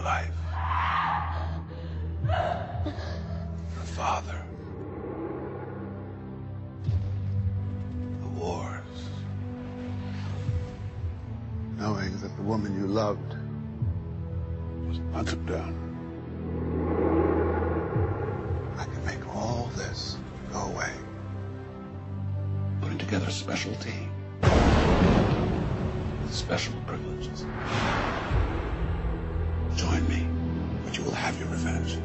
life. Your father. The wars. Knowing that the woman you loved was hunted down. I can make all this go away. Putting together a special team with special privileges. Join me, but you will have your revenge.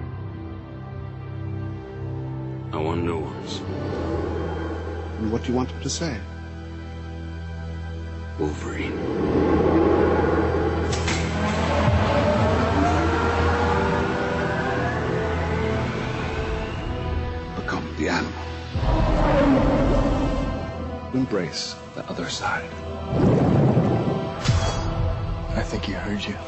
I want new ones. And what do you want them to say? Wolverine. Become the animal. Embrace the other side. I think he heard you.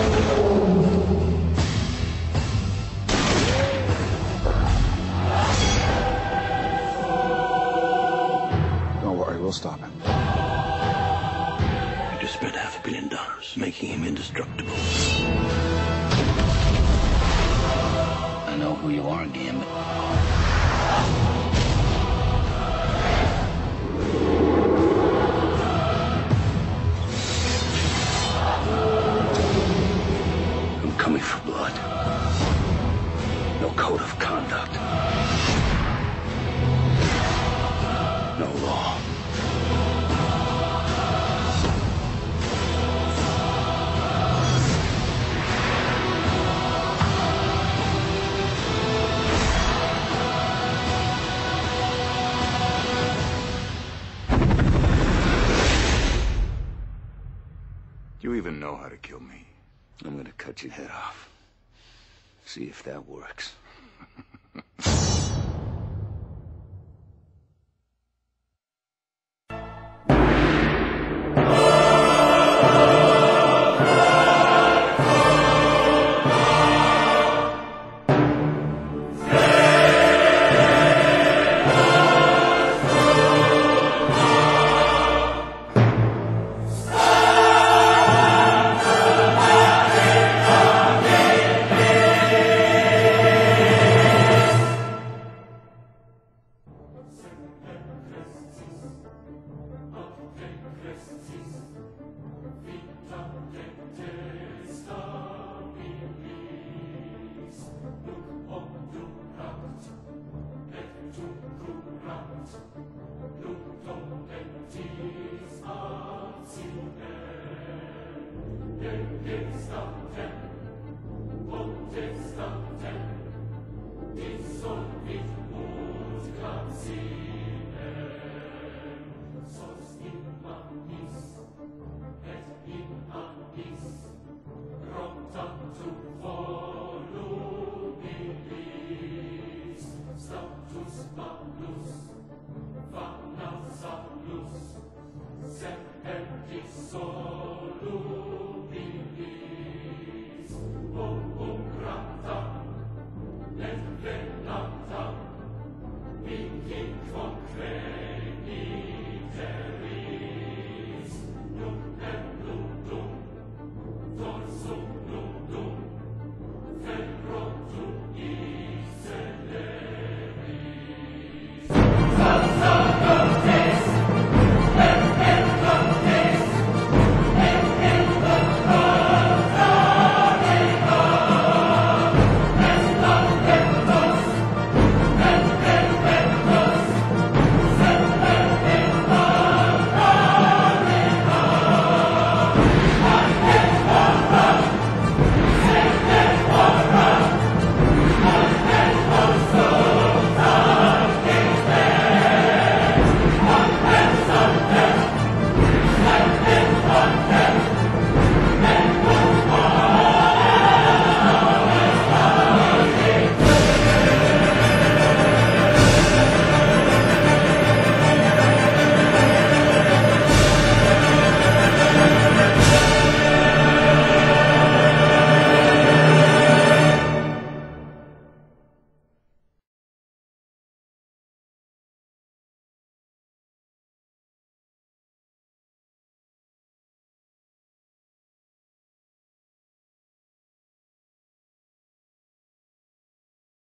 Don't worry, we'll stop him. I just spent $500 million making him indestructible. I know who you are, Gambit. I'm coming for blood. No code of conduct. No law. You even know how to kill me. I'm gonna cut your head off. See if that works. Gestanden und es